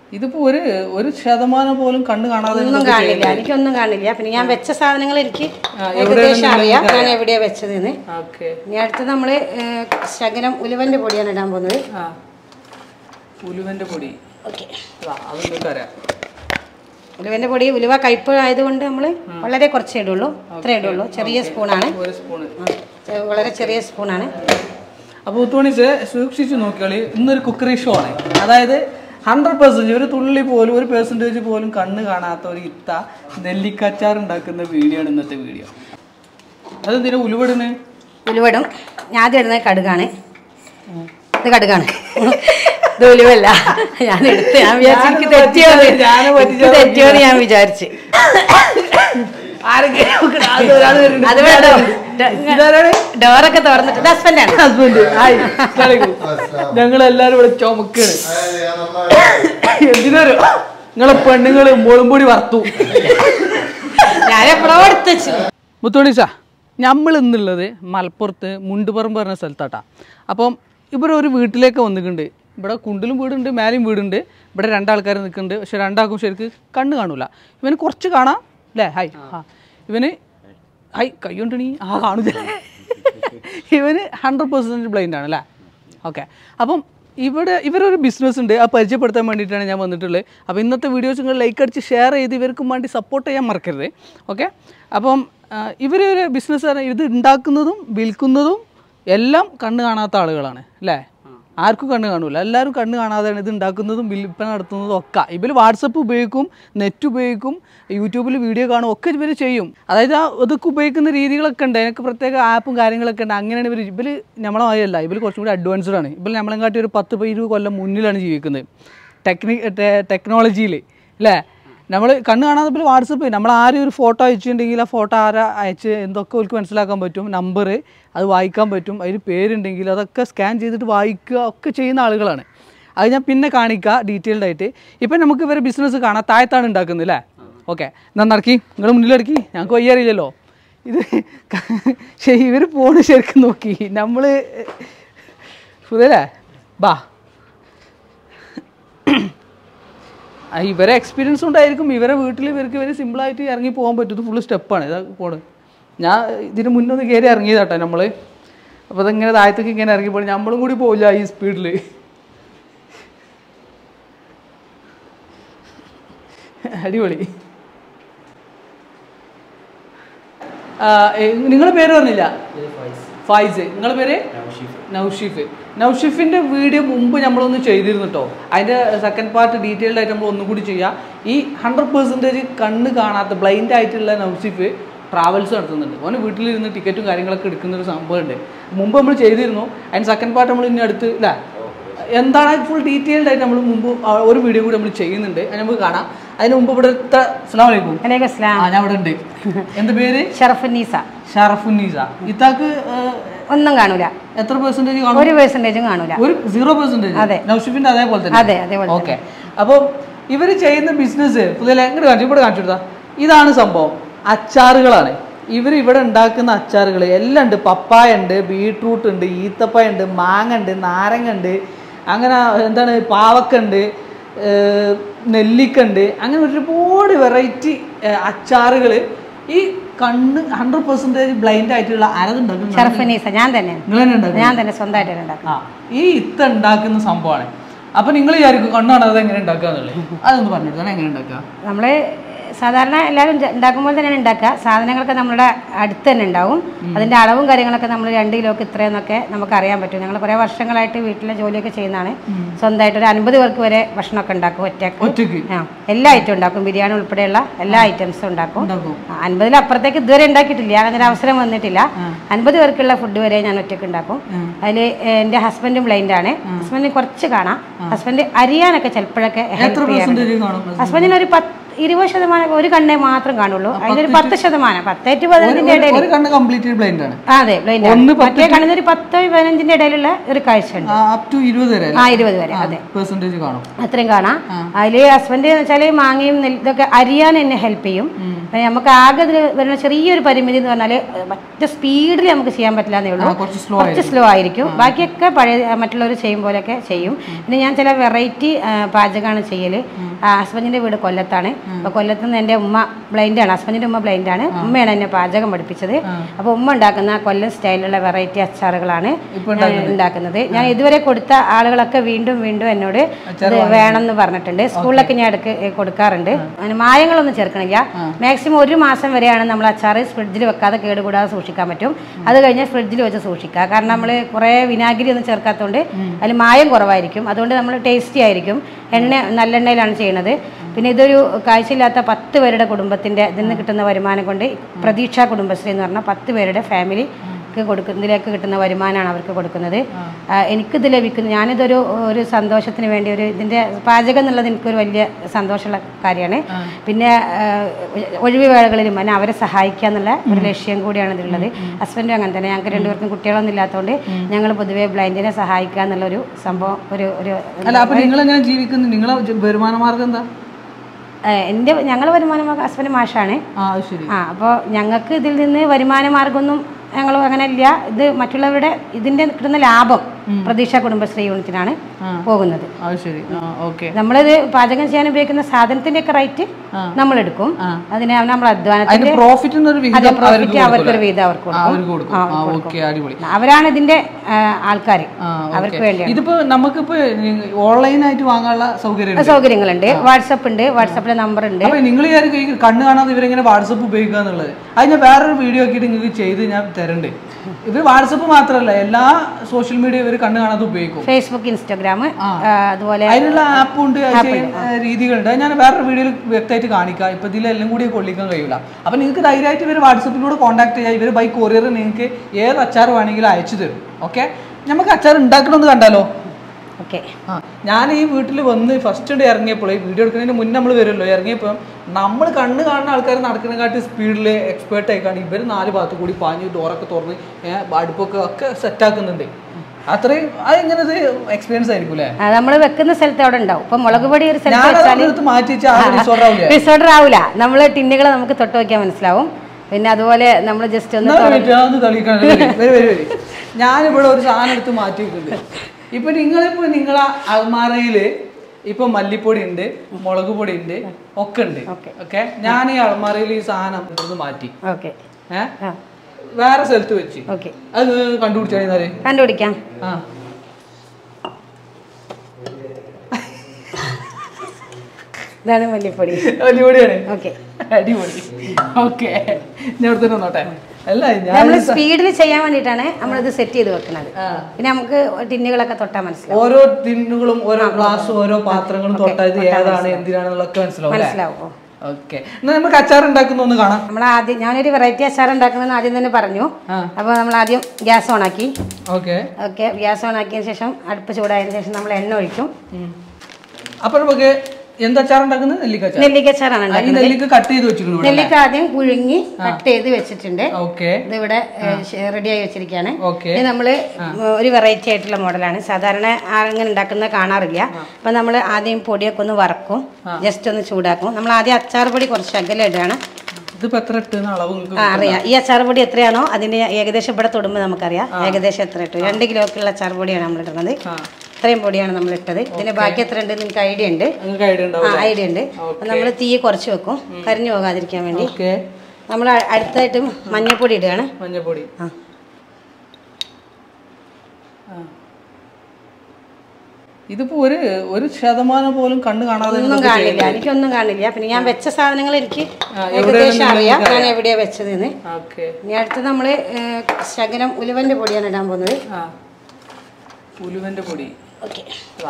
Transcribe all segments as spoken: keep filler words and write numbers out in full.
ഇതിപ്പോ ഒരു ഒരു ശതമാനം പോലും കണ്ണ് കാണാതെ ഒന്നും കാണില്ല, എനിക്കൊന്നും കാണില്ല. പിന്നെ ഞാൻ വെച്ച സാധനങ്ങൾ എനിക്ക് ഏകദേശം അറിയാം ഞാൻ എവിടെയാ വെച്ചതെന്ന്. ഇനി അടുത്ത് നമ്മള് ശകലം ഉലുവന്റെ പൊടിയാണ് ഇടാൻ പോകുന്നത്. ഉലുവന്റെ പൊടി. ഉലുവന്റെ പൊടി ഉലുവ കയ്പ് ആയതുകൊണ്ട് നമ്മള് വളരെ കുറച്ചേ ഇടുള്ളൂ. ഇത്രേ ഇടുള്ളൂ. ചെറിയ സ്പൂണാണ്, വളരെ ചെറിയ സ്പൂണാണ്. അപ്പോൾ ഉത്തോണിച്ച് സൂക്ഷിച്ച് നോക്കിയാൽ ഇന്നൊരു കുക്കറി ഷോ ആണ്. അതായത് ഹൺഡ്രഡ് പെർസെൻറ്റേജ് ഒരു തുള്ളി പോലും ഒരു പെർസെൻറ്റേജ് പോലും കണ്ണ് കാണാത്ത ഒരു ഇത്ത നെല്ലിക്കച്ചാർ ഉണ്ടാക്കുന്ന വീഡിയോ ആണ് ഇന്നത്തെ വീഡിയോ. അതെന്തിനാ ഉലുവടുന്നത്? ഉലുവടും ഞാൻ ആദ്യം ഇടുന്നത് കടുകാണ്. ഇത് കടുകാണ്, ഇത് ഉലുവല്ല. ഞാൻ എടുത്ത് ഞാൻ വിചാരിച്ചു തെറ്റിയോ തെറ്റിയോന്ന് ഞാൻ വിചാരിച്ച്. അത് വേണ്ടോ? ഡോറൊക്കെ തുറന്നിട്ട് ഹസ്ബൻഡാണ്. ഹസ്ബൻഡ് ഞങ്ങൾ എല്ലാരും ഇവിടെ ചുമക്കാണ്. എന്തിനൊരു നിങ്ങളെ പെണ്ണുങ്ങള് മുളമ്പൊടി വറുത്തു. ഞാൻ എപ്പോഴോ എടുത്തു വെച്ചു. മുത്തോണീസ, നമ്മൾ ഇന്നുള്ളത് മലപ്പുറത്ത് മുണ്ടുപറമ്പ് പറഞ്ഞ സ്ഥലത്താട്ടാ. അപ്പം ഇവിടെ ഒരു വീട്ടിലേക്ക് വന്നിട്ടുണ്ട്. ഇവിടെ കുണ്ടിലും വീടുണ്ട്, മേലെയും വീടുണ്ട്. ഇവിടെ രണ്ടാൾക്കാർ നിൽക്കുന്നുണ്ട്. പക്ഷെ രണ്ടാൾക്കും ശരിക്ക് കണ്ണ് കാണൂല. ഇവന് കുറച്ച് കാണാം അല്ലേ? ഹായ്. ആ ഇവന് ഹായ് കയ്യോണ്ടണി ആ കാണൂല. ഇവന് ഹൺഡ്രഡ് പെർസെൻറ്റേജ് ബ്ലൈൻഡ് ആണ് അല്ലേ? ഓക്കെ. അപ്പം ഇവിടെ ഇവരൊരു ബിസിനസ് ഉണ്ട്, അത് പരിചയപ്പെടുത്താൻ വേണ്ടിയിട്ടാണ് ഞാൻ വന്നിട്ടുള്ളത്. അപ്പോൾ ഇന്നത്തെ വീഡിയോസ് നിങ്ങൾ ലൈക്ക് അടിച്ച് ഷെയർ ചെയ്ത് ഇവർക്കും വേണ്ടി സപ്പോർട്ട് ചെയ്യാൻ മറക്കരുത്. ഓക്കെ. അപ്പം ഇവർ ഒരു ബിസിനസ് ഇത് ഉണ്ടാക്കുന്നതും വിൽക്കുന്നതും എല്ലാം കണ്ണ് കാണാത്ത ആളുകളാണ് അല്ലേ? ആർക്കും കണ്ണ് കാണൂല, എല്ലാവരും കണ്ണ് കാണാതെയാണ് ഇത് ഉണ്ടാക്കുന്നതും വിൽപ്പന നടത്തുന്നതും ഒക്കെ. ഇവർ വാട്സപ്പ് ഉപയോഗിക്കും, നെറ്റ് ഉപയോഗിക്കും, യൂട്യൂബിൽ വീഡിയോ കാണും, ഒക്കെ ഇവർ ചെയ്യും. അതായത് ആ ഇതൊക്കെ ഉപയോഗിക്കുന്ന രീതികളൊക്കെ ഉണ്ട്, എനിക്ക് പ്രത്യേക ആപ്പും കാര്യങ്ങളൊക്കെ ഉണ്ട്. അങ്ങനെയാണ് ഇവർ ഇവർ നമ്മളെ മാതിരിയല്ല, ഇവർ കുറച്ചും കൂടി അഡ്വാൻസ്ഡ് ആണ്. ഇവർ നമ്മളെ കാട്ടി ഒരു പത്ത് ഇരുപത് കൊല്ലം മുന്നിലാണ് ജീവിക്കുന്നത് ടെക്നി ടെക്നോളജിയിൽ അല്ലേ? നമ്മൾ കണ്ണ് കാണാതെ ഇപ്പോൾ വാട്സപ്പ് നമ്മൾ ആരും ഒരു ഫോട്ടോ അയച്ചിട്ടുണ്ടെങ്കിൽ ആ ഫോട്ടോ ആരാ അയച്ച് എന്തൊക്കെ അവർക്ക് മനസ്സിലാക്കാൻ പറ്റും. നമ്പർ അത് വായിക്കാൻ പറ്റും, അതിന് പേരുണ്ടെങ്കിൽ അതൊക്കെ സ്കാൻ ചെയ്തിട്ട് വായിക്കുക ഒക്കെ ചെയ്യുന്ന ആളുകളാണ്. അത് ഞാൻ പിന്നെ കാണിക്കാം ഡീറ്റെയിൽഡ് ആയിട്ട്. ഇപ്പം നമുക്ക് ഇവരെ ബിസിനസ് കാണാം, താഴത്താണ് ഉണ്ടാക്കുന്നത് അല്ലേ? ഓക്കെ. എന്നാൽ നടക്കി നിങ്ങൾ മുന്നിലിറക്കി, ഞങ്ങൾക്ക് വയ്യാറില്ലല്ലോ ഇത്. ശരി, ഇവർ പോണ് ശരിക്കും നോക്കി നമ്മൾ സുധല്ലേ ബാ. ഇവരെ എക്സ്പീരിയൻസ് ഉണ്ടായിരിക്കും, ഇവരെ വീട്ടിൽ ഇവർക്ക് ഇവർ സിമ്പിളായിട്ട് ഇറങ്ങി പോകാൻ പറ്റും. ഇത് ഫുള്ള് സ്റ്റെപ്പാണ് ഇതാ പോണ്. ഞാൻ ഇതിന് മുന്നൊന്ന് കയറി ഇറങ്ങിയതാട്ടെ നമ്മൾ. അപ്പോൾ അതിങ്ങനെ താഴത്തേക്ക് ഇങ്ങനെ ഇറങ്ങിപ്പോൾ നമ്മളും കൂടി പോവില്ല ഈ സ്പീഡിൽ. അടിപൊളി. നിങ്ങളുടെ പേര് പറഞ്ഞില്ല? ഫൈസ്. നിങ്ങളുടെ പേര്? നൗഷിഫ്. നൗഷിഫിൻ്റെ വീഡിയോ മുമ്പ് നമ്മളൊന്ന് ചെയ്തിരുന്നു കേട്ടോ. അതിൻ്റെ സെക്കൻഡ് പാർട്ട് ഡീറ്റെയിൽഡ് ആയിട്ട് നമ്മൾ ഒന്നും കൂടി ചെയ്യാം. ഈ ഹൺഡ്രഡ് പെർസെൻറ്റേജ് കണ്ണ് കാണാത്ത ബ്ലൈൻഡ് ആയിട്ടുള്ള നൗഷിഫ് ട്രാവൽസ് നടത്തുന്നുണ്ട്. ഓന് വീട്ടിലിരുന്ന് ടിക്കറ്റും കാര്യങ്ങളൊക്കെ എടുക്കുന്നൊരു സംഭവമുണ്ട്. മുമ്പ് നമ്മൾ ചെയ്തിരുന്നു. അതിൻ്റെ സെക്കൻഡ് പാർട്ട് നമ്മൾ ഇനി അടുത്ത് ഇല്ല എന്താണ് ഫുൾ ഡീറ്റെയിൽഡ് ആയിട്ട് നമ്മൾ മുമ്പ് ഒരു വീഡിയോ കൂടി നമ്മൾ ചെയ്യുന്നുണ്ട്, അത് നമുക്ക് കാണാം. അതിന് മുമ്പ് ഇവിടെ അസ്സലാമു അലൈക്കും. ഞാൻ ഇവിടെ ഉണ്ട്. എന്ത് പേര്? ഷറഫുന്നീസ. ഷറഫുന്നീസ. ഇത്താക്ക് ഒന്നും കാണൂല. എത്ര പെർസെന്റേജ് കാണും? ഒരു പെർസെന്റേജും കാണൂല. ഒരു സീറോ പെർസെന്റേജ്. അതെ. നൗഷിഫിന്റെ അതേപോലെ തന്നെ. അതെ അതേപോലെ. ഓക്കെ. അപ്പോൾ ഇവർ ചെയ്യുന്ന ബിസിനസ് പുതിയ എങ്ങോട്ട് കാണിച്ചു ഇവിടെ കാണിച്ചു കൊടുത്താ ഇതാണ് സംഭവം. അച്ചാറുകളാണ് ഇവർ ഇവിടെ ഉണ്ടാക്കുന്ന അച്ചാറുകൾ എല്ലാം ഉണ്ട്. പപ്പായ ഉണ്ട്, ബീട്രൂട്ട് ഉണ്ട്, ഈത്തപ്പഴ ഉണ്ട്, മാങ്ങ ഉണ്ട്, നാരങ്ങ ഉണ്ട്, അങ്ങനെ എന്താണ് പാവക്ക ഉണ്ട്, നെല്ലിക്ക ഉണ്ട്, അങ്ങനെ ഒരുപാട് വെറൈറ്റി അച്ചാറുകൾ ഈ കണ്ണ് ഹൺഡ്രഡ് പെർസെന്റേജ് ബ്ലൈൻഡ് ആയിട്ടുള്ള ആരതുണ്ടാക്കും? ഞാൻ തന്നെ ഞാൻ തന്നെ സ്വന്തമായിട്ട് ഉണ്ടാക്കും. ഈ ഇത്ത ഉണ്ടാക്കുന്ന സംഭവമാണ്. അപ്പൊ നിങ്ങൾ വിചാരിക്കും കണ്ണ് കാണാതെ എങ്ങനെ ഉണ്ടാക്കുക എന്നുള്ളത്, അതൊന്ന് പറഞ്ഞിട്ട് എങ്ങനെ ഉണ്ടാക്കുക? നമ്മള് സാധാരണ എല്ലാവരും ഉണ്ടാക്കുമ്പോൾ തന്നെയാണ് ഉണ്ടാക്കുക. സാധനങ്ങളൊക്കെ നമ്മുടെ അടുത്ത് തന്നെ ഉണ്ടാവും. അതിൻ്റെ അളവും കാര്യങ്ങളൊക്കെ നമ്മൾ രണ്ട് കിലോക്ക് ഇത്രയെന്നൊക്കെ നമുക്ക് അറിയാൻ പറ്റും. ഞങ്ങൾ കുറേ വർഷങ്ങളായിട്ട് വീട്ടിലെ ജോലിയൊക്കെ ചെയ്യുന്നതാണ്. സ്വന്തമായിട്ട് ഒരു അൻപത് പേർക്ക് വരെ ഭക്ഷണമൊക്കെ ഉണ്ടാക്കും ഒറ്റയ്ക്ക്. ആ എല്ലാ ഐറ്റം ഉണ്ടാക്കും, ബിരിയാണി ഉൾപ്പെടെയുള്ള എല്ലാ ഐറ്റംസും ഉണ്ടാക്കും. അൻപതിലപ്പുറത്തേക്ക് ഇതുവരെ ഉണ്ടാക്കിയിട്ടില്ല, അങ്ങനെ ഒരു അവസരം വന്നിട്ടില്ല. അൻപത് പേർക്കുള്ള ഫുഡ് വരെ ഞാൻ ഒറ്റയ്ക്ക് ഉണ്ടാക്കും. അതിൽ എൻ്റെ ഹസ്ബൻഡും ബ്ലൈൻഡ് ആണ്. ഹസ്ബൻഡിന് കുറച്ച് കാണാം. ഹസ്ബൻഡ് അരിയാനൊക്കെ ചിലപ്പോഴൊക്കെ ഹെൽപ്പ് ചെയ്യാറുണ്ട്. ഹസ്ബൻഡിന് ഒരു പത്ത് ഇരുപത് ശതമാനം ഒരു കണ്ണേ മാത്രം കാണുള്ളൂ. അതിനൊരു പത്ത് ശതമാനം പത്തേ ടു പതിനഞ്ചിന്റെ ഇടയിൽ അതെ ബ്ലൈൻഡ് മറ്റേ കണ്ണിന് ഒരു പത്ത് പതിനഞ്ചിന്റെ ഇടയിലുള്ള ഒരു കാഴ്ച ഉണ്ട്. ആ ഇരുപത് വരെ അതെ അത്രയും കാണാം. അതില് ഹസ്ബൻഡ് എന്ന് വെച്ചാല് മാങ്ങയും ഇതൊക്കെ അരിയാൻ എന്നെ ഹെൽപ്പ് ചെയ്യും. നമുക്ക് ആകെ ഇതിൽ വരുന്ന ചെറിയൊരു പരിമിതി എന്ന് പറഞ്ഞാല് മറ്റേ സ്പീഡിൽ നമുക്ക് ചെയ്യാൻ പറ്റില്ല എന്നേ ഉള്ളൂ. കുറച്ച് സ്ലോ ആയിരിക്കും. ബാക്കിയൊക്കെ പഴയ മറ്റുള്ളവർ ചെയ്യും പോലെയൊക്കെ ചെയ്യും. പിന്നെ ഞാൻ ചില വെറൈറ്റി പാചകമാണ് ചെയ്യല്. ഹസ്ബൻഡിന്റെ വീട് കൊല്ലത്താണ്. അപ്പൊ കൊല്ലത്ത് നിന്ന് എൻ്റെ ഉമ്മ ബ്ലൈൻഡാണ്. ഹസ്ബൻഡിന്റെ ഉമ്മ ബ്ലൈൻഡാണ്. ഉമ്മയാണ് എന്നെ പാചകം പഠിപ്പിച്ചത്. അപ്പൊ ഉമ്മ ഉണ്ടാക്കുന്ന കൊല്ലം സ്റ്റൈലിലുള്ള വെറൈറ്റി അച്ചാറുകളാണ് ഉണ്ടാക്കുന്നത്. ഞാൻ ഇതുവരെ കൊടുത്ത ആളുകളൊക്കെ വീണ്ടും വീണ്ടും എന്നോട് ഇത് വേണമെന്ന് പറഞ്ഞിട്ടുണ്ട്. സ്കൂളിലൊക്കെ ഞാൻ എടുക്ക് കൊടുക്കാറുണ്ട്. അതിന് മായങ്ങളൊന്നും ചേർക്കണില്ല. മാക്സിമം ഒരു മാസം വരെയാണ് നമ്മൾ അച്ചാറ് ഫ്രിഡ്ജിൽ വെക്കാതെ കേടുകൂടാതെ സൂക്ഷിക്കാൻ പറ്റും. അത് കഴിഞ്ഞാൽ ഫ്രിഡ്ജിൽ വെച്ച് സൂക്ഷിക്കുക. കാരണം നമ്മൾ കുറേ വിനാഗിരി ഒന്നും ചേർക്കാത്തതുകൊണ്ട് അതിൽ മായം കുറവായിരിക്കും. അതുകൊണ്ട് നമ്മൾ ടേസ്റ്റി ആയിരിക്കും. എണ്ണ നല്ലെണ്ണയിലാണ് ചെയ്യുന്നത്. പിന്നെ ഇതൊരു കാഴ്ചയില്ലാത്ത പത്ത് പേരുടെ കുടുംബത്തിൻ്റെ ഇതിൽ നിന്ന് കിട്ടുന്ന വരുമാനം കൊണ്ട് പ്രതീക്ഷ കുടുംബശ്രീ എന്ന് പറഞ്ഞാൽ പത്ത് പേരുടെ ഫാമിലി കൊടുക്കുന്നതിലേക്ക് കിട്ടുന്ന വരുമാനമാണ് അവർക്ക് കൊടുക്കുന്നത്. എനിക്കിത് ലഭിക്കുന്നത് ഞാനിതൊരു ഒരു സന്തോഷത്തിന് വേണ്ടി ഒരു ഇതിൻ്റെ പാചകം എന്നുള്ളത് എനിക്കൊരു വലിയ സന്തോഷമുള്ള കാര്യമാണ്. പിന്നെ ഒഴിവ് വേളകളിലും പിന്നെ അവരെ സഹായിക്കുക എന്നുള്ള ഒരു ലക്ഷ്യം കൂടിയാണ് ഇതിലുള്ളത്. ഹസ്ബൻഡും അങ്ങനെ തന്നെ. ഞങ്ങൾക്ക് രണ്ടുപേർക്കും കുട്ടികളൊന്നും ഇല്ലാത്തതുകൊണ്ട് ഞങ്ങൾ പൊതുവെ ബ്ലൈൻഡിനെ സഹായിക്കുക എന്നുള്ളൊരു സംഭവം ഒരു ഒരു വരുമാന മാർഗം എന്താ? എൻ്റെ ഞങ്ങൾ വരുമാന മാർഗം ഹസ്ബൻഡ് മാഷാണ്. ആ അപ്പോൾ ഞങ്ങൾക്ക് ഇതിൽ നിന്ന് വരുമാന മാർഗമൊന്നും ഞങ്ങൾ അങ്ങനെ ഇല്ല. ഇത് മറ്റുള്ളവരുടെ ഇതിന്റെ കിട്ടുന്ന ലാഭം പ്രതീക്ഷ കുടുംബശ്രീ യൂണിറ്റിനാണ് പോകുന്നത്. നമ്മളിത് പാചകം ചെയ്യാൻ ഉപയോഗിക്കുന്ന സാധനത്തിന്റെ ഒക്കെ റേറ്റ് നമ്മൾ എടുക്കും. അതിന് നമ്മൾ അധ്വാനത്തിന്റെ പ്രോഫിറ്റ് അവർക്കൊരു വീതം അവർക്ക് കൊടുക്കും. അവരാണ് ഇതിന്റെ ആൾക്കാർ. അവർക്ക് വേണ്ടിയാണ്. ഇതിപ്പോ നമുക്കിപ്പോ ഓൺലൈനായിട്ട് വാങ്ങാനുള്ള സൗകര്യം സൗകര്യങ്ങളുണ്ട്. വാട്സപ്പ് ഉണ്ട്. വാട്സപ്പിലെ നമ്പർ ഉണ്ട്. നിങ്ങൾ കണ്ണ് കാണാതെ ഇവരെങ്ങനെ വാട്സപ്പ് ഉപയോഗിക്കുക എന്നുള്ളത് അത് ഞാൻ വേറൊരു വീഡിയോ ആക്കിയിട്ട് നിങ്ങൾക്ക് ചെയ്ത് ഞാൻ തരണ്ട്. ഇവർ വാട്സപ്പ് മാത്രമല്ല എല്ലാ സോഷ്യൽ മീഡിയ ഇവർ കണ്ണ് കാണാതെ ഉപയോഗിക്കും. ഫേസ്ബുക്ക്, ഇൻസ്റ്റാഗ്രാം, അതുപോലെ അതിനുള്ള ആപ്പ് ഉണ്ട്, രീതികളുണ്ട്. ഞാൻ വേറൊരു വീഡിയോയിൽ വ്യക്തമായിട്ട് കാണിക്കാം. ഇപ്പൊ ഇതിലെല്ലാം കൂടി കൊള്ളിക്കാൻ കഴിയില്ല. അപ്പൊ നിങ്ങൾക്ക് ധൈര്യമായിട്ട് ഇവർ വാട്സപ്പിലൂടെ കോൺടാക്ട് ചെയ്യാം. ഇവർ ബൈ കൊറിയർ നിങ്ങൾക്ക് ഏത് അച്ചാർ വേണമെങ്കിലും അയച്ചു തരും. ഓക്കെ, നമുക്ക് അച്ചാർ ഉണ്ടാക്കണമെന്ന് കണ്ടാലോ? ഓക്കെ. ആ ഞാൻ ഈ വീട്ടിൽ വന്ന് ഫസ്റ്റ് ഉണ്ട് ഇറങ്ങിയപ്പോൾ ഈ വീഡിയോ എടുക്കുന്നതിന് മുന്നേ നമ്മൾ വരുമല്ലോ. ഇറങ്ങിയപ്പോൾ നമ്മൾ കണ്ണ് കാണുന്ന ആൾക്കാർ നടക്കുന്നതിനെക്കാട്ടി സ്പീഡിൽ എക്സ്പേർട്ട് ആയിക്കാണ് ഇവർ നാല് ഭാഗത്ത് കൂടി പാഞ്ഞ് ഡോറൊക്കെ തുറന്ന് അടുപ്പൊക്കെ ഒക്കെ സെറ്റാക്കുന്നുണ്ട്. അത്രയും അതെങ്ങനത് എക്സ്പീരിയൻസ് ആയിരിക്കും അല്ലേ? നമ്മൾ വെക്കുന്ന സ്ഥലത്ത് അവിടെ ഉണ്ടാവും. ഇപ്പൊ മുളക് പൊടി ഒരു സ്ഥലത്ത് മാറ്റി റിസോർട്ട് ആവില്ല. നമ്മൾ ടിന്നുകൾ നമുക്ക് തൊട്ട് വയ്ക്കാൻ മനസ്സിലാവും. പിന്നെ അതുപോലെ നമ്മൾ ജസ്റ്റ് ഒന്ന് ഞാനിവിടെ ഒരു സാധനം എടുത്ത് മാറ്റി വെക്കുന്നുണ്ട്. ഇപ്പൊ നിങ്ങളിപ്പോ നിങ്ങളെ അൽമാറയില് ഇപ്പൊ മല്ലിപ്പൊടി ഉണ്ട്, മുളക് പൊടി ഉണ്ട്, ഒക്കെ ഉണ്ട്. ഓക്കെ, ഞാൻ ഈ അൽമാറയിൽ ഈ സാധനം എടുത്ത് മാറ്റി ഏഹ് വേറെ സ്ഥലത്ത് വെച്ച് അത് കണ്ടുപിടിച്ചാൽ കണ്ടുപിടിക്കാം. ആ ഇതാണ് മല്ലിപ്പൊടി. മല്ലിപ്പൊടിയാണ്. ഓക്കെ, അടിപൊളി. ഓക്കെ, ഞാൻ ഇവിടെ തന്നെ നോട്ടെ. നമ്മൾ സ്പീഡിൽ ചെയ്യാൻ വേണ്ടിയിട്ടാണ് നമ്മളിത് സെറ്റ് ചെയ്ത് വെക്കുന്നത്. പിന്നെ നമുക്ക് ടിന്നുകളൊക്കെ തൊട്ടാൽ മനസ്സിലാവും. ഓരോ ടിന്നുകളും ഓരോ ഗ്ലാസും ഓരോ പാത്രങ്ങളും തൊട്ടത് ഏതാണ് എന്തിനാണെന്നുള്ളതൊക്കെ മനസ്സിലാവും. ഓക്കെ, നമുക്ക് അച്ചാർ ഉണ്ടാക്കുന്ന ഒന്ന് കാണാം. നമ്മൾ ആദ്യം ഞാനൊരു വെറൈറ്റി അച്ചാർ ഉണ്ടാക്കുന്നതെന്ന് ആദ്യം തന്നെ പറഞ്ഞു. അപ്പോൾ നമ്മൾ ആദ്യം ഗ്യാസ് ഓൺ ആക്കി. ഓക്കെ ഓക്കെ ഗ്യാസ് ഓൺ ആക്കിയതിന് ശേഷം അടുപ്പ് ചൂടായതിനു ശേഷം നമ്മൾ എണ്ണ ഒഴിക്കും. അപ്പൊ നമുക്ക് എന്താ അച്ചാർ ഉണ്ടാക്കുന്നത്? നെല്ലിക്ക നെല്ലിക്ക അച്ചാറാണ് ഉണ്ടാക്കുന്നത്. നെല്ലിക്ക കട്ട് ചെയ്ത് വെച്ചിട്ടുണ്ട്. നെല്ലിക്ക ആദ്യം പുഴുങ്ങി കട്ട് ചെയ്ത് വെച്ചിട്ടുണ്ട്. ഓക്കെ, ഇതിവിടെ റെഡിയായി വെച്ചിരിക്കുകയാണ്. ഇത് നമ്മള് ഒരു വെറൈറ്റി ആയിട്ടുള്ള മോഡലാണ്. സാധാരണ ആരെങ്ങനെ ഉണ്ടാക്കുന്നത് കാണാറില്ല. അപ്പൊ നമ്മൾ ആദ്യം പൊടിയൊക്കെ ഒന്ന് വറക്കും, ജസ്റ്റ് ഒന്ന് ചൂടാക്കും. നമ്മൾ ആദ്യം അച്ചാർ പൊടി കുറച്ച് അകലെ ഇടുകയാണ്. അറിയാം ഈ അച്ചാർ പൊടി എത്രയാണോ അതിന്റെ ഏകദേശം ഇവിടെ തൊടുമ്പോൾ നമുക്കറിയാം ഏകദേശം എത്ര ഇട്ടു. രണ്ട് കിലോക്കുള്ള അച്ചാർ പൊടിയാണ് നമ്മൾ ഇടുന്നത്. ഇത്രയും പൊടിയാണ് നമ്മൾ ഇട്ടത്. ഇതിന്റെ ബാക്കി എത്ര ഉണ്ട് നിങ്ങൾക്ക് ഐഡിയ ഉണ്ട്? ഐഡിയ ഉണ്ട്. നമ്മൾ തീ കുറച്ച് വെക്കും കരിഞ്ഞു പോകാതിരിക്കാൻ വേണ്ടി. നമ്മൾ അടുത്തായിട്ട് മഞ്ഞപ്പൊടി ഇടുകയാണ്. മഞ്ഞപ്പൊടി ആ ഇതിപ്പോ ഒരു ഒരു ശതമാനം പോലും കണ്ണ് കാണാതെ ഒന്നും കാണില്ല. എനിക്കൊന്നും കാണില്ല. പിന്നെ ഞാൻ വെച്ച സാധനങ്ങൾ എനിക്ക് ഏകദേശം അറിയാം ഞാൻ എവിടെയാ വെച്ചതെന്ന്. ഇനി അടുത്ത് നമ്മള് ശകലം ഉലുവന്റെ പൊടിയാണ് ഇടാൻ പോകുന്നത്. ഉലുവന്റെ പൊടി. ഓക്കെ,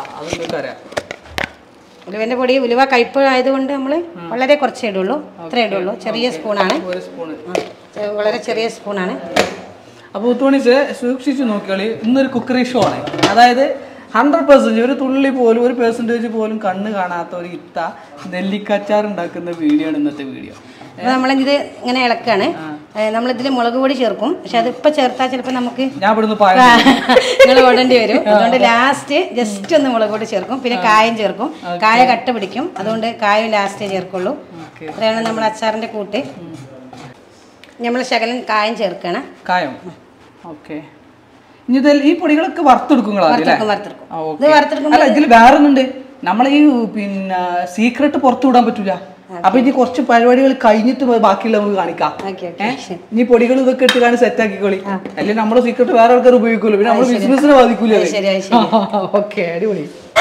ഉലുവന്റെ പൊടി ഉലുവ കയ്പ് ആയതുകൊണ്ട് നമ്മൾ വളരെ കുറച്ചേ ഇടുള്ളൂ. ഇത്രേ ഇടുള്ളൂ. ചെറിയ സ്പൂണാണ്, വളരെ ചെറിയ സ്പൂണാണ്. അപ്പോൾ സൂക്ഷിച്ചു നോക്കിയാൽ ഇന്നൊരു കുക്കറി ഷോ ആണ്. അതായത് ഹൺഡ്രഡ് പെർസെൻറ്റേജ് ഒരു തുള്ളി പോലും ഒരു പെർസെൻറ്റേജ് പോലും കണ്ണ് കാണാത്ത ഒരു ഇത്ത നെല്ലിക്കച്ചാർ ഉണ്ടാക്കുന്ന വീഡിയോ ആണ് ഇന്നത്തെ വീഡിയോ. അപ്പോൾ നമ്മളിത് ഇങ്ങനെ ഇളക്കാണ്. നമ്മളിതിൽ മുളക് പൊടി ചേർക്കും. പക്ഷെ അതിപ്പോൾ ചേർത്താൽ ചിലപ്പോൾ നമുക്ക് ഞാൻ ഇവിടുന്ന് നിങ്ങൾ ഓടേണ്ടി വരും. അതുകൊണ്ട് ലാസ്റ്റ് ജസ്റ്റ് ഒന്ന് മുളക് പൊടി ചേർക്കും. പിന്നെ കായം ചേർക്കും. കായ കട്ട പിടിക്കും. അതുകൊണ്ട് കായം ലാസ്റ്റേ ചേർക്കുള്ളൂ. അതാണ് നമ്മൾ അച്ചാറിൻ്റെ കൂട്ട്. നമ്മൾ ശകലം കായം ചേർക്കണം. കായം ഓക്കെ. ഇനി ഈ പൊടികളൊക്കെ വറുത്തെടുക്കും. അല്ല ഇതിൽ വേറെ ഒന്നുണ്ട്. നമ്മളെ ഈ പിന്നെ സീക്രട്ട് പുറത്തു വിടാൻ പറ്റൂല. അപ്പൊ ഇനി കുറച്ച് പരിപാടികൾ കഴിഞ്ഞിട്ട് ബാക്കിയുള്ള നമുക്ക് കാണിക്കാം. ഇനി പൊടികൾ ഇതൊക്കെ ഇട്ട് കാണി സെറ്റ് ആക്കിക്കോളി. അല്ലെങ്കിൽ നമ്മുടെ സീക്രട്ട് വേറെ ആൾക്കാർ ഉപയോഗിക്കുമല്ലോ. പിന്നെ നമ്മുടെ ബിസിനസിനെ ബാധിക്കൂലേ. ഓക്കെ അടിപൊളി.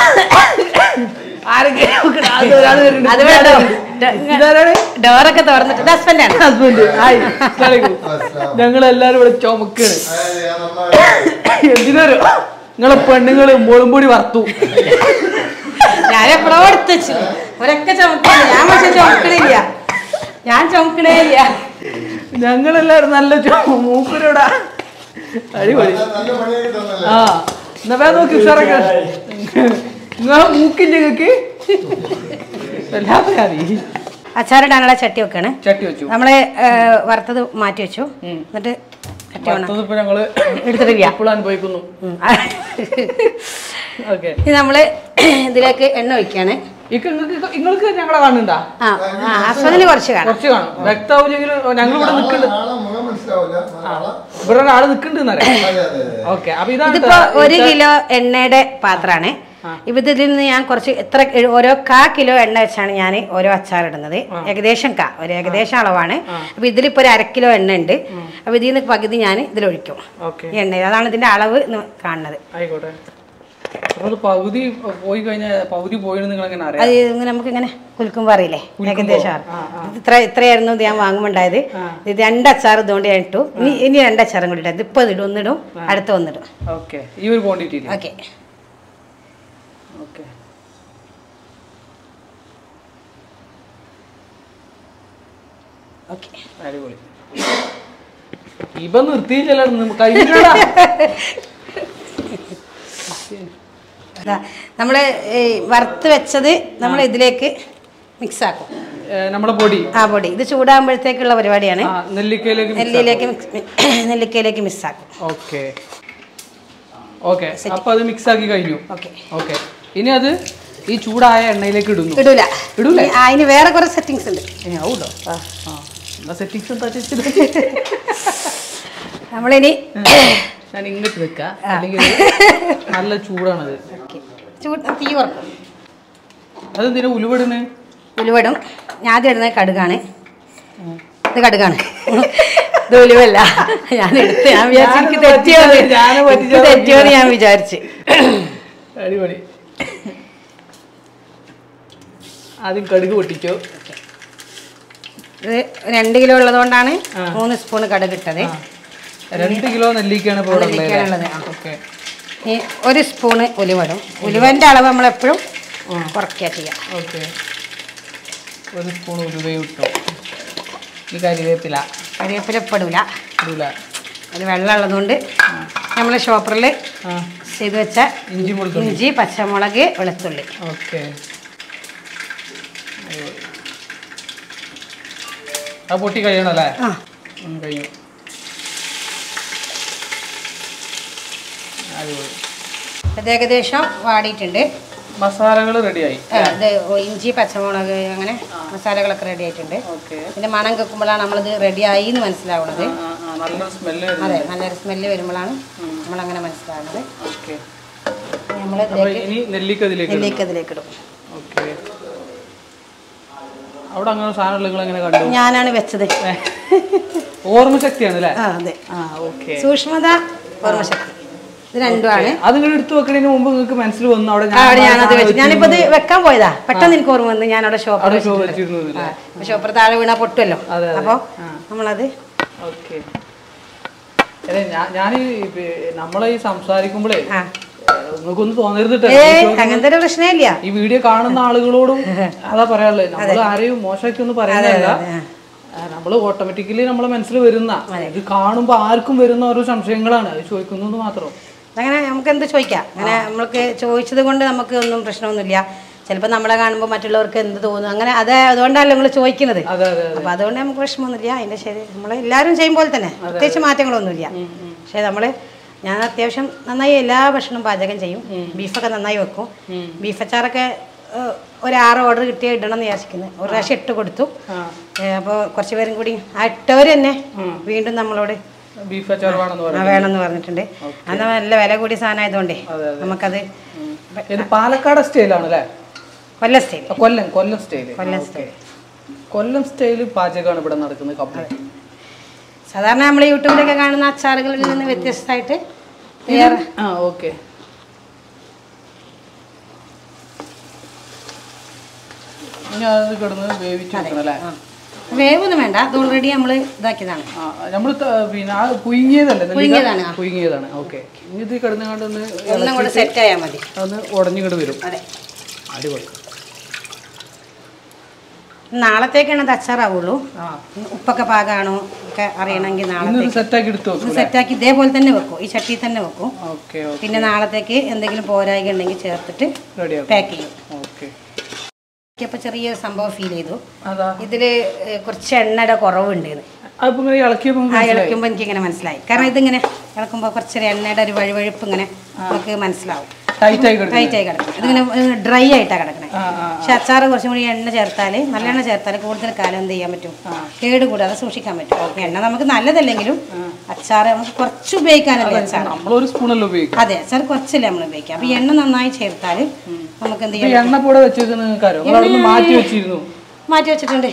ഡോറൊക്കെ തുറന്നിട്ട് ഹസ്ബൻഡാണ്. ഹസ്ബൻഡ് ഞങ്ങളെല്ലാരും ഇവിടെ ചുമക്കാണ്. എന്തിനോ നിങ്ങളെ പെണ്ണുങ്ങള് മുളും പൊടി വറുത്തു. ഞാൻ എപ്പോഴോ എടുത്തു വെച്ചു. ഒരൊക്കെ ചുമക്കില്ല. ഞാൻ പക്ഷെ ചുമക്കണില്ല. ഞാൻ ചുമക്കണേ ഇല്ല. ഞങ്ങളെല്ലാരും നല്ല മൂപ്പരോടാ. അടിപൊളി. ആ എന്നാ വേറെ നോക്കി ഉഷാറൊക്കെ നിങ്ങളെ മൂക്കില്ല നിങ്ങൾക്ക് വല്ലാത്ത കറി. അച്ചാറിടാനുള്ള ചട്ടി വെക്കാണ്. ചട്ടി വെച്ചു. നമ്മള് വറുത്തത് മാറ്റി വെച്ചു. എന്നിട്ട് ഞങ്ങള് എടുത്തിട്ടില്ല. ഇപ്പോൾ അനുഭവിക്കുന്നു. ഇത് നമ്മള് ഇതിലേക്ക് എണ്ണ ഒഴിക്കാണ്. നിങ്ങൾക്ക് ഞങ്ങളെ കാണുന്നുണ്ടാ? ഹസ്ബൻഡിന് കുറച്ച് കാണാം. കുറച്ച് കാണും. വ്യക്തമാവില്ലെങ്കിലും ഞങ്ങൾ ഇവിടെ നിൽക്കുന്നുണ്ട്. ഇവിടെ ഒരാള് നിൽക്കുന്നുണ്ട്. ഓക്കെ. അപ്പൊ ഇതിപ്പോ ഒരു കിലോ എണ്ണയുടെ പാത്രമാണ്. ഇതിൽ നിന്ന് ഞാൻ കുറച്ച് എത്ര ഓരോ കാ കിലോ എണ്ണ വെച്ചാണ് ഞാൻ ഓരോ അച്ചാർ ഇടുന്നത്. ഏകദേശം കാ ഒരു ഏകദേശം അളവാണ്. അപ്പൊ ഇതിലിപ്പോ ഒരു അര കിലോ എണ്ണ ഉണ്ട്. അപ്പൊ ഇതിൽ നിന്ന് പകുതി ഞാൻ ഇതിലൊഴിക്കും എണ്ണ. അതാണ് ഇതിന്റെ അളവ് കാണുന്നത്. ആയിക്കോട്ടെ. പകുതി പോയി കഴിഞ്ഞാൽ പകുതി പോയെന്ന് നിങ്ങൾ എങ്ങനെ അറിയാം? അത് നമുക്ക് ഇങ്ങനെ കുലുക്കുമ്പോ അറിയില്ലേ ഏകദേശം. ഇത്ര ഇത്രയായിരുന്നു ഇത് ഞാൻ വാങ്ങുമ്പോണ്ടായത്. ഇത് രണ്ട് അച്ചാർ ഇതുകൊണ്ട് ഞാൻ ഇട്ടു. ഇനി ഇനി രണ്ട് അച്ചാറും കൂടി ഇട്ടു. ഇപ്പൊ ഇടും ഒന്നിടും അടുത്ത ഒന്നിടും. ഓക്കെ. ഈ ഒരു ക്വാണ്ടിറ്റി. Okay okay. ഓക്കെ അടിപൊളി. ഇപ്പൊ നിർത്തിയില്ല കഴിഞ്ഞ നമ്മള് വറുത്ത് വെച്ചത് നമ്മൾ ഇതിലേക്ക് മിക്സ് ആക്കും. നമ്മുടെ പൊടി ആ പൊടി ഇത് ചൂടാകുമ്പോഴത്തേക്കുള്ള പരിപാടിയാണ്. നെല്ലിക്കയിലേക്ക് നെല്ലിയിലേക്ക് നെല്ലിക്കയിലേക്ക് മിക്സ് ആക്കും. Okay okay. അപ്പൊ അത് മിക്സ് ആക്കി കഴിഞ്ഞു. Okay okay. ഇനി അത് ഈ ചൂടായ എണ്ണയിലേക്ക് ഇടുന്നു. ഇടൂല ഇടൂല. അതിന് വേറെ കുറെ സെറ്റിങ്സ് ഉണ്ട്. സെറ്റിങ്സ് നമ്മളിനി ഞാൻ ഇങ്ങോട്ട് വെക്കാം. അല്ലെങ്കിൽ നല്ല ചൂടാണത്. ചൂട് തീ കുറക്കും. അതെന്തിനാ ഉലുവടുന്നേ? ഉലുവടും. ഞാൻ ആദ്യം ഇടുന്നത് കടുകാണ്. ഇത് കടുകാണ്. ഇത് ഉലുവല്ല. ഞാൻ എടുത്ത് ഞാൻ വിചാരിച്ചു തെറ്റിയോന്ന് തെറ്റിയോന്ന് ഞാൻ വിചാരിച്ച്. അടിപൊളി. ആദ്യം കടുക് പൊട്ടിച്ചോ. ഇത് രണ്ട് കിലോ ഉള്ളത് കൊണ്ടാണ് മൂന്ന് സ്പൂൺ കടുക് ഇട്ടത്. രണ്ട് കിലോ നെല്ലിക്കയാണ് ഉള്ളത്. ഈ ഒരു സ്പൂണ് ഉലുവടും. ഉലുവൻ്റെ അളവ് നമ്മളെപ്പോഴും കുറയ്ക്കുക ചെയ്യാം. ഓക്കെ. ഒരു സ്പൂൺ ഉലുവയും ഇട്ടു. ഈ കരിവേപ്പില കരിവേപ്പില ഇപ്പിടൂല. ഇടൂല. അത് വെള്ളം ഉള്ളതുകൊണ്ട് നമ്മൾ ഷോപ്പറിൽ ചെയ്ത് വെച്ച ഇഞ്ചി ഇഞ്ചി പച്ചമുളക് വെളുത്തുള്ളി. ഓക്കെ. അത് പൊട്ടി കഴിയണം അല്ലേ? ആ കഴിയും. അത് ഏകദേശം വാടിയിട്ടുണ്ട്. മസാലകൾ റെഡിയായി. ഇത് ഇഞ്ചി പച്ചമുളക് അങ്ങനെ മസാലകളൊക്കെ റെഡി ആയിട്ടുണ്ട്. പിന്നെ മണം കേൾക്കുമ്പോഴാണ് നമ്മളിത് റെഡിയായി എന്ന് മനസ്സിലാവുന്നത്. അതെ നല്ലൊരു സ്മെല്ല് വരുമ്പോഴാണ് നമ്മളങ്ങനെ മനസ്സിലാവുന്നത്. നമ്മൾ നെല്ലിക്ക ഇതിലേക്ക് ഇടും. ഞാനാണ് വെച്ചത്. ഓർമ്മശക്തിയാണ്. അതെ സൂക്ഷ്മത ഓർമ്മശക്തി ഇത് രണ്ടുമാണ്. അത് എടുത്തു വെക്കുന്നതിന് മുമ്പ് നിങ്ങൾക്ക് മനസ്സിൽ വന്നു അവിടെ ഞാനത് വെച്ചു. ഞാനിപ്പോ ഇത് വെക്കാൻ പോയതാ. പെട്ടെന്ന് എനിക്ക് ഓർമ്മ വന്ന് ഞാൻ അവിടെ ഷോപ്പർ ഷോപ്പർ താഴെ വീണാ പൊട്ടുമല്ലോ. അപ്പൊ നമ്മളത് ഞാൻ നമ്മളെ ഈ സംസാരിക്കുമ്പോഴേ നിങ്ങൾക്കൊന്നും തോന്നരുത്. അങ്ങനത്തെ ഒരു പ്രശ്നമില്ല. ഈ വീഡിയോ കാണുന്ന ആളുകളോടും അതാ പറയാനുള്ളത്. നമ്മൾ ആരെയും മോശമാക്കി ഒന്നും പറയുന്നില്ല. നമ്മൾ ഓട്ടോമാറ്റിക്കലി നമ്മളെ മനസ്സിൽ വരുന്ന ഇത് കാണുമ്പോൾ ആർക്കും വരുന്ന ഓരോ സംശയങ്ങളാണ്. അത് ചോദിക്കുന്നത് മാത്രം. അങ്ങനെ നമുക്ക് എന്ത് ചോദിക്കാം, അങ്ങനെ നമ്മൾക്ക് ചോദിച്ചത് കൊണ്ട് നമുക്ക് ഒന്നും പ്രശ്നമൊന്നുമില്ല. ചിലപ്പോൾ നമ്മളെ കാണുമ്പോൾ മറ്റുള്ളവർക്ക് എന്ത് തോന്നും, അങ്ങനെ അത് അതുകൊണ്ടാണല്ലോ നമ്മൾ ചോദിക്കുന്നത്. അപ്പോൾ അതുകൊണ്ട് നമുക്ക് വിഷമമൊന്നുമില്ല. അതിൻ്റെ ശരി നമ്മൾ എല്ലാവരും ചെയ്യുമ്പോൾ തന്നെ പ്രത്യേകിച്ച് മാറ്റങ്ങളൊന്നുമില്ല. പക്ഷേ നമ്മൾ ഞാൻ അത്യാവശ്യം നന്നായി എല്ലാ ഭക്ഷണവും പാചകം ചെയ്യും. ബീഫൊക്കെ നന്നായി വെക്കും. ബീഫ് അച്ചാറൊക്കെ ഒരു ആറ് ഓർഡർ കിട്ടിയാൽ ഇടണം എന്ന് വിചാരിക്കുന്നത്. ഒരു പ്രാവശ്യം ഇട്ട് കൊടുത്തു. അപ്പോൾ കുറച്ച് പേരും കൂടി ആ ഇട്ടവർ തന്നെ വീണ്ടും നമ്മളോട് ബീഫ് അച്ചാർ വേണമെന്ന് പറഞ്ഞിട്ടുണ്ട്. അത് നല്ല വില കൂടിയ സാധനം ആയതുകൊണ്ടേ നമുക്കത് പാലക്കാട് സ്റ്റൈലാണ് അല്ലേ? Kollam style. Kollam Kollam style Kollam style Kollam style പാചകമാണ് ഇവിടെ നടക്കുന്നത്. സാധാരണ നമ്മൾ യൂട്യൂബിലൊക്കെ കാണുന്ന അച്ചാറുകളിൽ നിന്ന് വ്യത്യസ്തമായിട്ട് ഓക്കെ. വേവൊന്നും വേണ്ട, അത് ഓൾറെഡി നമ്മൾ ഇതാക്കിയതാണ്. നമ്മൾ പിന്നെ പുഴുങ്ങിയതല്ലേ? പുഴുങ്ങിയതാണ് പുഴുങ്ങിയതാണ് ഓക്കെ. ഇത് കിടന്നു കണ്ടൊന്ന് ഒന്നും കൂടെ സെറ്റ് ആയാൽ മതി. ഒന്ന് ഉടഞ്ഞിങ്ങോട്ട് വരും. അടിപൊളി. നാളത്തേക്കാണ് അത് അച്ചാറാവുള്ളൂ. ഉപ്പൊക്കെ പാകാണോ ഒക്കെ അറിയണമെങ്കിൽ നാളെ സെറ്റാക്കി എടുത്തു സെറ്റാക്കി ഇതേപോലെ തന്നെ വെക്കും. ഈ ചട്ടിയിൽ തന്നെ വെക്കും. പിന്നെ നാളത്തേക്ക് എന്തെങ്കിലും പോരായ്ക ഉണ്ടെങ്കിൽ ചേർത്തിട്ട് പാക്ക് ചെയ്യും. അപ്പോൾ ചെറിയൊരു സംഭവം ഫീൽ ചെയ്തു. ഇതില് കുറച്ച് എണ്ണയുടെ കുറവുണ്ട്. ഇളക്കുമ്പോൾ എനിക്കിങ്ങനെ മനസ്സിലായി. കാരണം ഇതിങ്ങനെ ഇളക്കുമ്പോൾ കുറച്ചൊരു എണ്ണയുടെ ഒരു വഴുവഴുപ്പ് ഇങ്ങനെ നമുക്ക് മനസ്സിലാവും. ടൈറ്റ് ആയി കിടക്കും. ഇതിങ്ങനെ ഡ്രൈ ആയിട്ടാണ് കിടക്കണേ. പക്ഷെ അച്ചാർ കുറച്ചും കൂടി എണ്ണ ചേർത്താൽ നല്ല എണ്ണ ചേർത്താൽ കൂടുതൽ കാലം എന്ത് ചെയ്യാൻ പറ്റും, കേട് കൂടാതെ സൂക്ഷിക്കാൻ പറ്റും. എണ്ണ നമുക്ക് നല്ലതല്ലെങ്കിലും അച്ചാർ നമുക്ക് കുറച്ച് ഉപയോഗിക്കാനല്ലേ അച്ചാർ. അതെ, അച്ചാർ കുറച്ചല്ലേ നമ്മൾ ഉപയോഗിക്കാം. അപ്പൊ എണ്ണ നന്നായി ചേർത്താൽ നമുക്ക് എന്ത് ചെയ്യാം. മാറ്റി വെച്ചിട്ടുണ്ട്.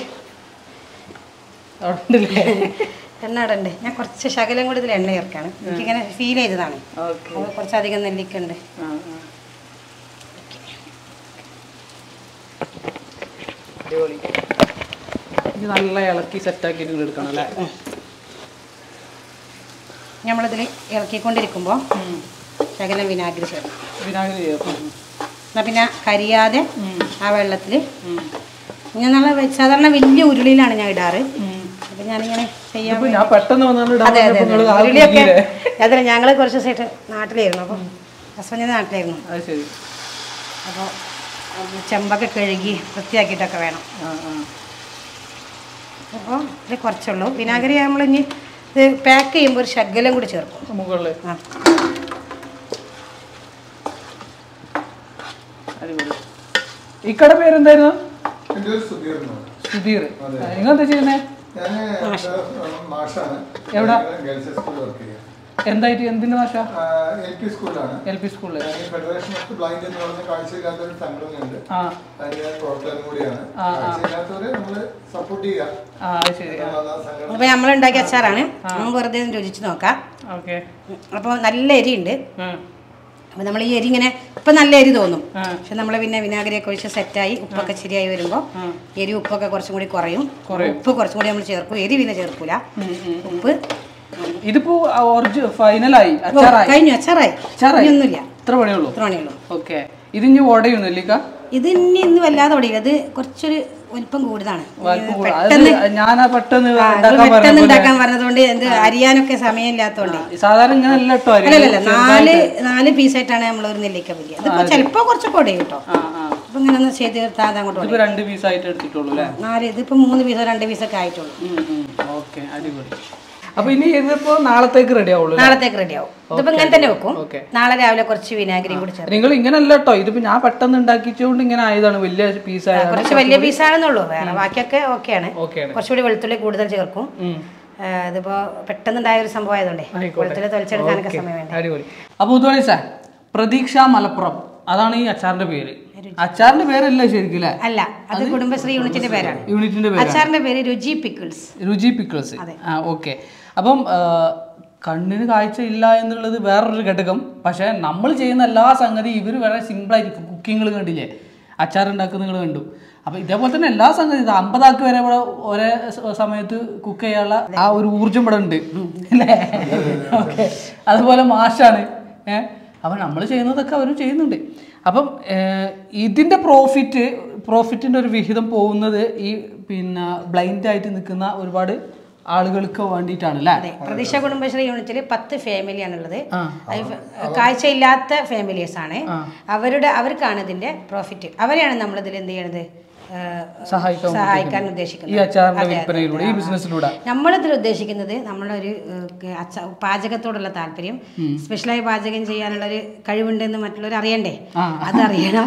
എണ്ണ ഇടണ്ട്. ഞാൻ കുറച്ച് ശകലം കൂടി ഇതിൽ എണ്ണ ചേർക്കാണ്. എനിക്കിങ്ങനെ ഫീൽ ചെയ്തതാണ്. കുറച്ചധികം നെല്ലിക്കുണ്ട്. നല്ല ഇളക്കി സെറ്റാക്കി എടുക്കണം അല്ലേ? നമ്മളിതിൽ ഇളക്കിക്കൊണ്ടിരിക്കുമ്പോൾ ശകലം വിനാഗിരി ചേർക്കും. വിനാഗിരി ചേർക്കും. എന്നാൽ പിന്നെ കരിയാതെ ആ വെള്ളത്തിൽ ഞാൻ നല്ല സാധാരണ വലിയ ഉരുളിയിലാണ് ഞാൻ ഇടാറ്. അപ്പൊ ഞാനിങ്ങനെ ചെയ്യാൻ അതെ അതെ ഉരുളിയൊക്കെ അതിൽ ഞങ്ങൾ കുറച്ച് ദിവസമായിട്ട് നാട്ടിലായിരുന്നു. അപ്പം ഹസ്ബൻഡിൻ്റെ നാട്ടിലായിരുന്നു. അപ്പോൾ ചെമ്പൊക്കെ കഴുകി വൃത്തിയാക്കിയിട്ടൊക്കെ വേണം. അപ്പോൾ ഇത് കുറച്ചുള്ളൂ. വിനാഗിരി നമ്മൾ ഇനി ഇത് പാക്ക് ചെയ്യുമ്പോൾ ഒരു ശകലം കൂടി ചേർക്കും മുകളിൽ. ആ ഇക്കടെ പേരെന്തായിരുന്നു? സുധീർ. നിങ്ങൾ എന്താ ചെയ്യുന്നേ? എവിടെ? എന്തായിട്ട് എന്തിന്റെ ഭാഷ? എൽ പി സ്കൂളിലാണ്. എൽ പി സ്കൂളിൽ ഫെഡറേഷൻ ഓഫ് ബ്ലൈൻഡ് എന്ന് പറഞ്ഞ കാഴ്ചയില്ലാത്തൊരു സംഘടനയുണ്ട്. അതിന്റെ പ്രവർത്തനം കൂടിയാണ്. കാഴ്ചയില്ലാത്തവരെ നമ്മൾ സപ്പോർട്ട് ചെയ്യുക. അപ്പൊ നമ്മൾ ഉണ്ടാക്കിയ അച്ചാറാണ്. നമ്മൾ വെറുതെ രുചിച്ച് നോക്കാം. അപ്പോൾ നല്ല എരിയുണ്ട്. അപ്പം നമ്മൾ ഈ എരി ഇങ്ങനെ ഇപ്പം നല്ല എരി തോന്നും. പക്ഷെ നമ്മൾ പിന്നെ വിനാഗിരിയൊക്കെ ഒഴിച്ച് സെറ്റായി ഉപ്പൊക്കെ ശരിയായി വരുമ്പോൾ എരി ഉപ്പൊക്കെ കുറച്ചും കൂടി കുറയും. ഉപ്പ് കുറച്ചും കൂടി നമ്മൾ ചേർക്കും. എരി പിന്നെ ചേർക്കൂല. ഉപ്പ് ഇതിപ്പോ ഫൈനലായി കഴിഞ്ഞു. അച്ചാറായി. ഒന്നുമില്ല. ഇത്ര പണിയുള്ളൂ. ഇത്ര പണിയുള്ളൂ. ഓക്കെ. ഇത് ഇനി ഓടയൊന്നുമില്ല. ഇത് ഇനി ഇന്ന് വല്ലാതെ ഓടിയില്ല. അത് കുറച്ചൊരു വലിപ്പം കൂടുതലാണ്. പെട്ടെന്ന് ഉണ്ടാക്കാൻ പറഞ്ഞതുകൊണ്ട് എന്ത് അരിയാനൊക്കെ സമയമില്ലാത്തതുകൊണ്ട് സാധാരണ അല്ലല്ല നാല് നാല് പീസായിട്ടാണ് നമ്മൾ ഒരു നെല്ലിക്ക വലിയ. ഇതിപ്പോ ചിലപ്പോ കുറച്ചൊക്കെ ഓടയും കേട്ടോ. അപ്പൊ ഇങ്ങനെ ഒന്ന് ചെയ്ത് തീർത്താൽ അങ്ങോട്ട് രണ്ട് പീസായിട്ട് എടുത്തിട്ടുള്ളൂ. നാല് ഇതിപ്പോ മൂന്ന് പീസോ രണ്ട് പീസൊക്കെ ആയിട്ടുള്ളൂ. അപ്പൊ ഇനി ഇതിപ്പോ നാളത്തേക്ക് റെഡി ആവുള്ളൂ. നാളത്തേക്ക് റെഡി ആവും. ഇതിപ്പോ ഇങ്ങനെ തന്നെ വെക്കും. നാളെ രാവിലെ കുറച്ച് വിനാഗിരിയും കൂടി ചേർക്കും. നിങ്ങൾ ഇങ്ങനെ അല്ല കേട്ടോ. ഇതിപ്പോ ഞാൻ പെട്ടെന്ന് ഉണ്ടാക്കിച്ചുകൊണ്ട് ഇങ്ങനെ ആയതാണ്. വലിയ പീസായ കുറച്ച് വലിയ പീസാണെന്നുള്ളൂ. വേറെ ബാക്കിയൊക്കെ ഓക്കെയാണ്. കുറച്ചുകൂടി വെളുത്തുള്ളി കൂടുതൽ ചേർക്കും. ഇതിപ്പോ പെട്ടെന്നുണ്ടായ ഒരു സംഭവം ആയതുകൊണ്ടേ വെളുത്തുള്ളി തൊലിച്ചെടുക്കാനൊക്കെ സമയം വേണ്ട. അടിപൊളി. അപ്പൊ സാർ പ്രതീക്ഷ മലപ്പുറം അതാണ് ഈ അച്ചാറിന്റെ പേര്. അച്ചാറിന്റെ പേരല്ല ശരിക്കും അല്ല, അത് കുടുംബശ്രീ യൂണിറ്റിന്റെ പേരാണ്. യൂണിറ്റിന്റെ പേര്. അച്ചാറിന്റെ പേര് രുചി പിക്കിൾസ്. രുചി പിക്കിൾസ്. ഓക്കെ. അപ്പം കണ്ണിന് കാഴ്ച ഇല്ല എന്നുള്ളത് വേറൊരു ഘടകം. പക്ഷെ നമ്മൾ ചെയ്യുന്ന എല്ലാ സംഗതി ഇവർ വളരെ സിമ്പിളായിട്ട് കുക്കിങ്ങൾ കണ്ടില്ലേ, അച്ചാർ ഉണ്ടാക്കുന്ന നിങ്ങൾ കണ്ടു. അപ്പം ഇതേപോലെ തന്നെ എല്ലാ സംഗതി ഇത് അമ്പതാക്ക് വരെ ഇവിടെ ഒരേ സമയത്ത് കുക്ക് ചെയ്യാനുള്ള ആ ഒരു ഊർജ്ജം ഇവിടെ ഉണ്ട് അല്ലേ? ഓക്കെ. അതുപോലെ മാഷാണ്. ഏഹ് അപ്പം നമ്മൾ ചെയ്യുന്നതൊക്കെ അവരും ചെയ്യുന്നുണ്ട്. അപ്പം ഇതിൻ്റെ പ്രോഫിറ്റ് പ്രോഫിറ്റിൻ്റെ ഒരു വിഹിതം പോകുന്നത് ഈ പിന്നെ ബ്ലൈൻഡായിട്ട് നിൽക്കുന്ന ഒരുപാട് ആളുകൾക്ക് വേണ്ടിയിട്ടാണ് അല്ലേ? അതെ, പ്രതീക്ഷ കുടുംബശ്രീ യൂണിറ്റിൽ പത്ത് ഫാമിലിയാണുള്ളത്. കാഴ്ചയില്ലാത്ത ഫാമിലീസ് ആണ്. അവരുടെ അവർക്കാണ് ഇതിന്റെ പ്രോഫിറ്റ്. അവരെയാണ് നമ്മൾ ഇതിൽ എന്ത് ചെയ്യണത്, സഹായിക്കാൻ ഉദ്ദേശിക്കുന്നത്. നമ്മളിതിൽ ഉദ്ദേശിക്കുന്നത് നമ്മളൊരു പാചകത്തോടുള്ള താല്പര്യം, സ്പെഷ്യലായി പാചകം ചെയ്യാനുള്ള ഒരു കഴിവുണ്ടെന്ന് മറ്റുള്ളവർ അറിയണ്ടേ, അതറിയണം.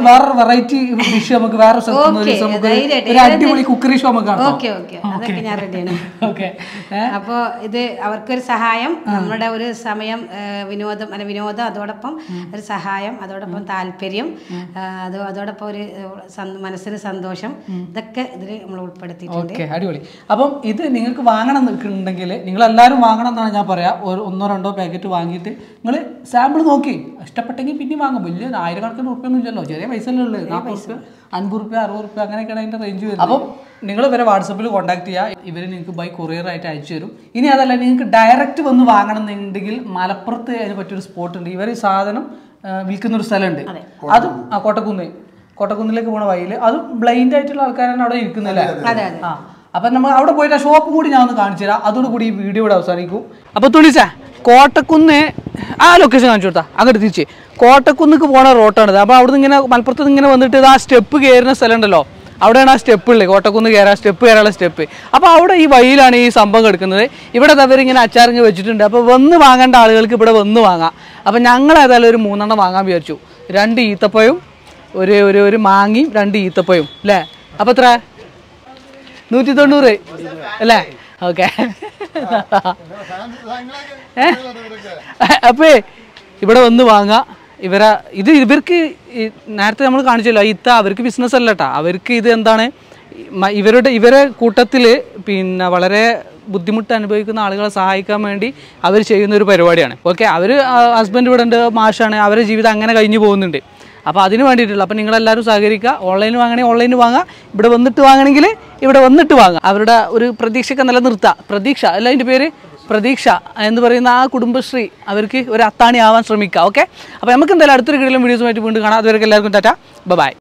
അതൊക്കെ ഞാൻ റെഡിയാണ്. അപ്പോൾ ഇത് അവർക്കൊരു സഹായം, നമ്മുടെ ഒരു സമയം വിനോദം അല്ല വിനോദം അതോടൊപ്പം ഒരു സഹായം, അതോടൊപ്പം താല്പര്യം, അത് അതോടൊപ്പം ഒരു മനസ്സിന് സന്തോഷം, ഇതൊക്കെ ഇതിൽ നമ്മൾ ഉൾപ്പെടുത്തിയിട്ടുണ്ട്. ഓക്കെ, അടിപൊളി. അപ്പം ഇത് നിങ്ങൾക്ക് വാങ്ങണം എന്നുണ്ടെങ്കിൽ നിങ്ങൾ എല്ലാവരും വാങ്ങണം എന്നാണ് ഞാൻ പറയാം. ഒരു ഒന്നോ രണ്ടോ പാക്കറ്റ് വാങ്ങിയിട്ട് നിങ്ങൾ സാമ്പിൾ നോക്കി ഇഷ്ടപ്പെട്ടെങ്കിൽ പിന്നെ വാങ്ങും. വലിയ ആയിരക്കണക്കിന് റുപ്യൊന്നും ഇല്ലല്ലോ, ചെറിയ പൈസ അല്ലേ ഉള്ളത്. നാൽപ്പത് റുപ്യ, അൻപത് റുപ്യ, അറുപത് റുപ്യ അങ്ങനെയൊക്കെയാണ് അതിൻ്റെ റേഞ്ച് വരുന്നത്. അപ്പം നിങ്ങൾ ഇവരെ വാട്സപ്പിൽ കോൺടാക്ട് ചെയ്യുക, ഇവർ നിങ്ങൾക്ക് ബൈ കൊറിയർ ആയിട്ട് അയച്ചു തരും. ഇനി അതല്ല നിങ്ങൾക്ക് ഡയറക്റ്റ് വന്ന് വാങ്ങണം എന്നുണ്ടെങ്കിൽ മലപ്പുറത്ത് അതിന് പറ്റിയൊരു സ്പോട്ട് ഉണ്ട്. ഇവർ സാധനം വിൽക്കുന്നൊരു സ്ഥലമുണ്ട്, അതും ആ കോട്ടക്കുന്ന് കോട്ടക്കുന്നിലേക്ക് പോണ വഴിയിൽ, അതും ബ്ലൈൻഡ് ആയിട്ടുള്ള ആൾക്കാരാണ് അവിടെ ഇരിക്കുന്നില്ലേ? ആ, അപ്പം നമ്മൾ അവിടെ പോയിട്ട് ആ ഷോപ്പ് കൂടി ഞാൻ ഒന്ന് കാണിച്ചു തരാം. അതോടുകൂടി ഈ വീഡിയോ ഇവിടെ അവസാനിക്കും. അപ്പോൾ തുണിച്ചാ കോട്ടക്കുന്ന് ആ ലൊക്കേഷൻ കാണിച്ചു കൊടുത്താൽ അങ്ങോട്ട് തിരിച്ച് കോട്ടക്കുന്നിക്ക് പോണ റോട്ടാണിത്. അപ്പോൾ അവിടെ നിന്ന് ഇങ്ങനെ മലപ്പുറത്ത് നിന്ന് ഇങ്ങനെ വന്നിട്ട് ആ സ്റ്റെപ്പ് കയറുന്ന സ്ഥലം ഉണ്ടല്ലോ, അവിടെയാണ് ആ സ്റ്റെപ്പ് ഉള്ളത്. കോട്ടക്കുന്ന് കയറാൻ സ്റ്റെപ്പ് കയറാനുള്ള സ്റ്റെപ്പ്. അപ്പോൾ അവിടെ ഈ വഴിയിലാണ് ഈ സംഭവം എടുക്കുന്നത്. ഇവിടെ അവരിങ്ങനെ അച്ചാറിങ്ങ് വെച്ചിട്ടുണ്ട്. അപ്പോൾ വന്ന് വാങ്ങേണ്ട ആളുകൾക്ക് ഇവിടെ വന്ന് വാങ്ങാം. അപ്പോൾ ഞങ്ങൾ ഏതായാലും ഒരു മൂന്നെണ്ണം വാങ്ങാൻ വിചാരിച്ചു. രണ്ട് ഈത്തപ്പഴവും ഒരു ഒരു ഒരു മാങ്ങയും രണ്ട് ഈത്തപ്പഴവും അല്ലേ? അപ്പോൾ എത്ര? നൂറ്റി തൊണ്ണൂറ് അല്ലേ? ഓക്കെ. അപ്പേ ഇവിടെ വന്ന് വാങ്ങാം. ഇവരെ ഇത് ഇവർക്ക് നേരത്തെ നമ്മൾ കാണിച്ചല്ലോ, ഇത്ത അവർക്ക് ബിസിനസ് അല്ല കേട്ടോ. അവർക്ക് ഇത് എന്താണ്, ഇവരുടെ ഇവരെ കൂട്ടത്തിൽ പിന്നെ വളരെ ബുദ്ധിമുട്ട് അനുഭവിക്കുന്ന ആളുകളെ സഹായിക്കാൻ വേണ്ടി അവർ ചെയ്യുന്ന ഒരു പരിപാടിയാണ്. ഓക്കെ, അവർ ഹസ്ബൻഡ് ഇവിടെ ഉണ്ട്, മാഷാണ്, അവരുടെ ജീവിതം അങ്ങനെ കഴിഞ്ഞു പോകുന്നുണ്ട്. അപ്പോൾ അതിന് വേണ്ടിയിട്ടുള്ള, അപ്പോൾ നിങ്ങളെല്ലാവരും സഹകരിക്കുക. ഓൺലൈനിൽ വാങ്ങണമെങ്കിൽ ഓൺലൈനിൽ വാങ്ങാം, ഇവിടെ വന്നിട്ട് വാങ്ങണമെങ്കിൽ ഇവിടെ വന്നിട്ട് വാങ്ങാം. അവരുടെ ഒരു പ്രതീക്ഷയൊക്കെ നിലനിർത്തുക. പ്രതീക്ഷ അല്ല അതിൻ്റെ പേര്, പ്രതീക്ഷ എന്ന് പറയുന്ന ആ കുടുംബശ്രീ അവർക്ക് ഒരു അത്താണി ആവാൻ ശ്രമിക്കുക. ഓക്കെ, അപ്പോൾ നമുക്ക് എന്തായാലും അടുത്തൊരു കിടിലൻ വീഡിയോസുമായിട്ട് വീണ്ടും കാണാം. അതുവരെ എല്ലാവർക്കും ടാറ്റ, ബൈ.